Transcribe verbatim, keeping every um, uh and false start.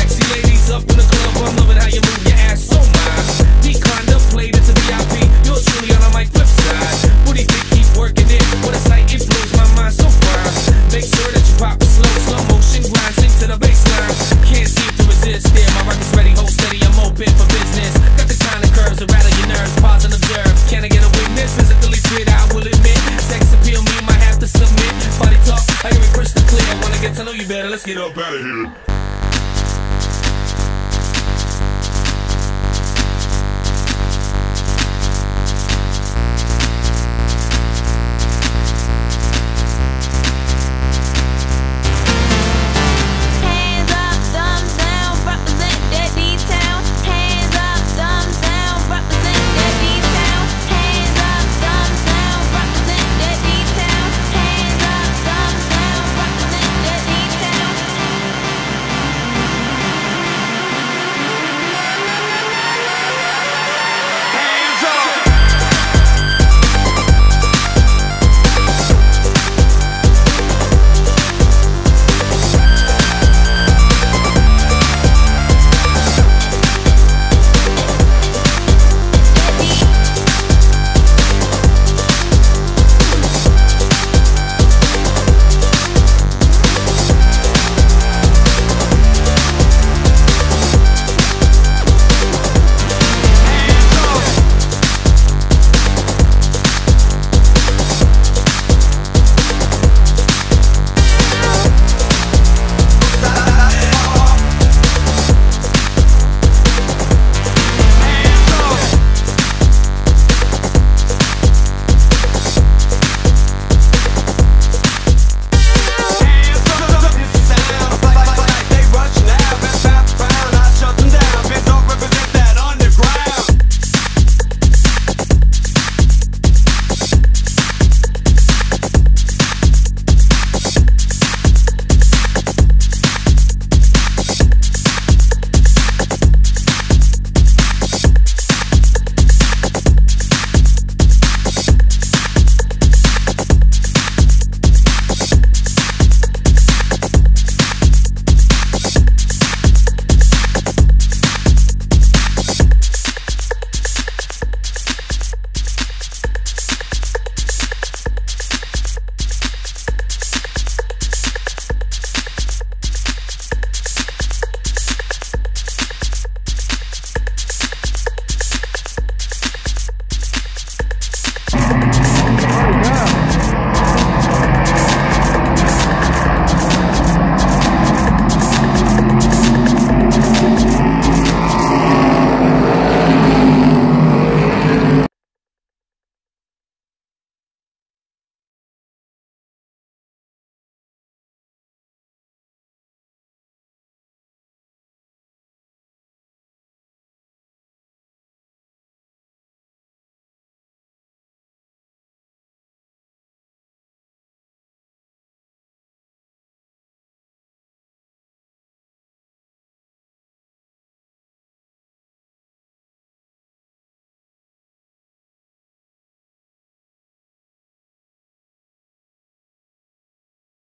Sexy ladies up in the club, I'm loving how you move your ass so nice. Decline the plate, it's a V I P. You're truly on my flip side. Booty big, keep working it. What a sight, it blows my mind so fine. Make sure that you pop it slow, slow motion grind, sing to the baseline. Can't seem to resist there. My record's ready, hold steady, I'm open for business. Got the kind of curves that rattle your nerves. Pause and observe. Can I get a witness? Physically fit, I will admit. Sex appeal, me might have to submit. Body talk, I hear it crystal clear. Wanna get to know you better, let's get up out of here.